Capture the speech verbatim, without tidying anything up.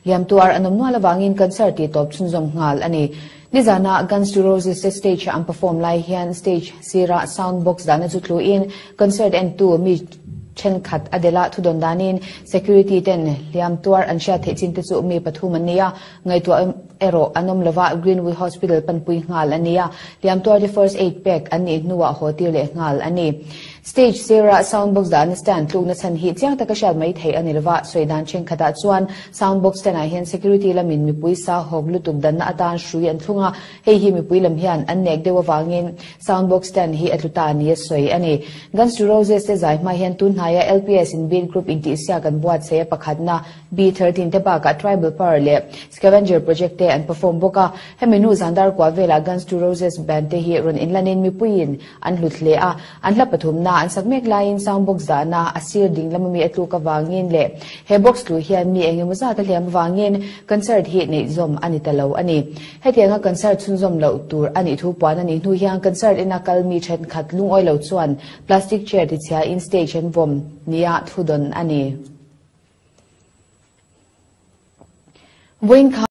liam tuar anom nuala wangin concert ti top chunzom ngal ani nizana Guns to Roses stage am perform lai hian stage sira sound box dana chutlu in concert and two mi chen khat adela thudon danin security ten liam tuar ansha the chin te chu mi pathumania ngai to ero anom lova Greenwood Hospital panpui ngal ania liam tuar the first aid pack ani nuwa hotel le ngal ani stage sira soundbox dan stand tlung na chan hi chiang takashal mai thei ani lova soidan chen khata chuan soundbox ten a hian security lamin mi puisa hoglu tuk dan na atan shrui an thunga hei hi mi puilam hian an nek dewa wangin soundbox ten hi atluta ni soi ani Guns to Roses te zai ma hian tun haya L P S in Beat Group inti sia kan buat se pakhatna B thirteen te ba ka tribal power le scavenger project te an perform boka hemenu zandar kwa vela Guns to Roses band te hi ron inlanin mi puin an hlutle a an la pathumna an sakmek lain soundbox da na asir ding lamami atlu ka wangin le he box lu hian mi engemu za ta liam wangin concert hi nei zom ani talo ani hetianga concert chunzom lo tur ani thu pan ani nu hiang concert ina kalmi chen khat lung oi lo chuan plastic chair ti chia in stage and vom nia thudon ani Wing